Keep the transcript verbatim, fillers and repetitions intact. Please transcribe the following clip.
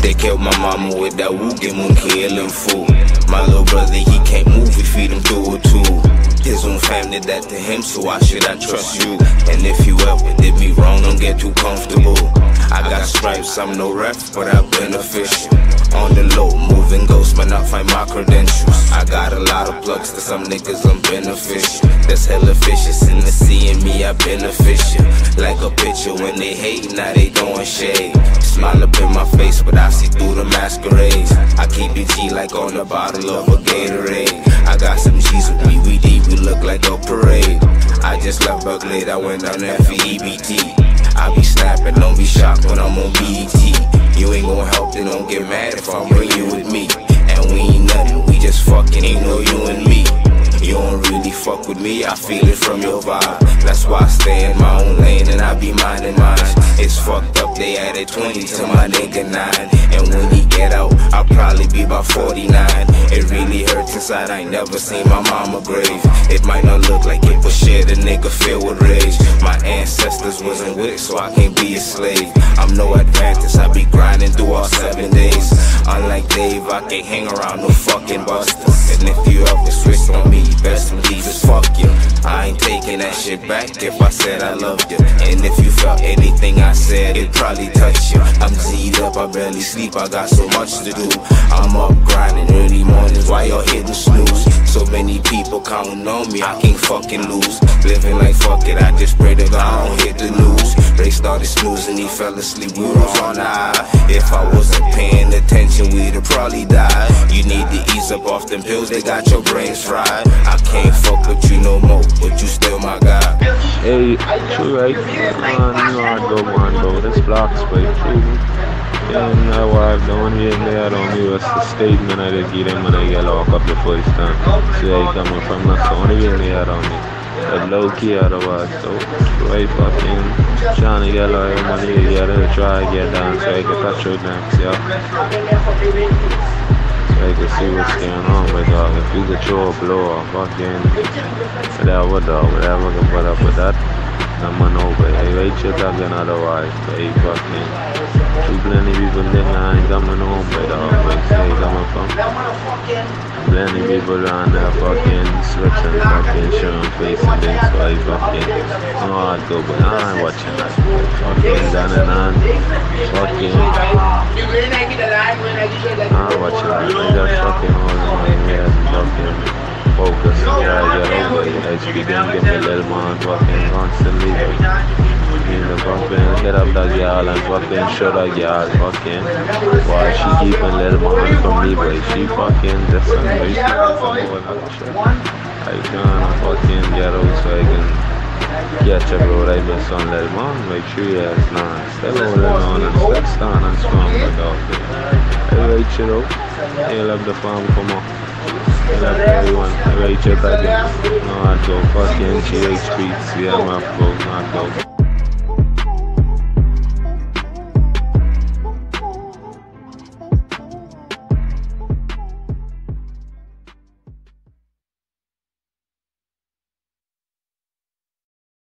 They killed my mama with that woogie moon killing fool. My little brother, he can't move, we feed him through a tube. His own family that to him, so why should I trust you? And if you ever did me wrong, don't get too comfortable. I got stripes, I'm no ref, but I'm beneficial. On the low, moving ghosts, but not find my credentials. I got a lot of plugs to some niggas, I'm beneficial. That's hella vicious, in the seeing me, I beneficial. Like a picture when they hate, now they throwing shade. Smile up in my face, but I see through the masquerades. I keep it G like on the bottle of a Gatorade. I got some G's with me, we deep, we look like a parade. I just left Berkeley, I went down there for E B T. I be snapping, don't be shocked when I'm on B E T. You ain't gon' help, then don't get mad if I bring you with me. And we ain't nothing, we just fucking, ain't no you and me. You don't really fuck with me, I feel it from your vibe. That's why I stay in my own lane and I be minding mine. It's fucked up, they added twenty to my nigga nine. And when he get out, I'll probably be about forty-nine. It really hurts inside, I ain't never seen my mama grave. It might not look like it, but shit, a nigga filled with rage. My ancestors wasn't with it, so I can't be a slave. I'm no Adventist, I be grinding through all seven days. Unlike Dave, I can't hang around no fucking busters. And if you ever switch on me, best believe it's fuck you. I ain't taking that shit back if I said I loved you. And if you felt anything I said, it probably touched you. I'm Z'd up, I barely sleep, I got so much to do. I'm up grinding early mornings while y'all hitting snooze. So many people counting on me, I can't fucking lose. Living like fuck it, I just pray to God I don't hit the news. Ray started snoozing, he fell asleep, we was on the high. If I wasn't paying attention, we'd have probably died. You need to ease up off them pills, they got your brains fried. I can't fuck with you no more, but you still my guy. Hey, true right, man, you know I go, man, go, this blocks, but true. Yeah, I was down here and there, down here was the statement I did give them when I get locked up the first time. See how you coming from the phone here and there down here. But low key otherwise, so right fucking trying to get like money together to try to get down so I can touch your next, yeah. So I can see what's going on, my dog. If you could throw a blow or fucking whatever, dog, whatever can put up with that. I'm on over. Hey, wait, you're talking otherwise, but hey, fucking too plenty people there, I ain't coming home, but dog, where say you coming from? Plenty people around there fucking switching, fucking showing face and things, so I fucking know how to go, but I ain't watching that. Fucking down and on, fucking I ain't watching that. I just fucking holding my head and fucking focus and try to get over it. I speak and give me a little man fucking constantly. You know, fucking hit up that girl and fucking show that girl fucking while she keeping little man from me, but she fucking just some way to all that shit. I can't fucking get out so I can get your bro right with some little man, make sure you have nine. Still holding on and still stand and strong like all day. Hey, right shit out. Hey, love the farm, come on. I love everyone. I rate you again. No, I go fucking G H P. See, I'm up, go, not go.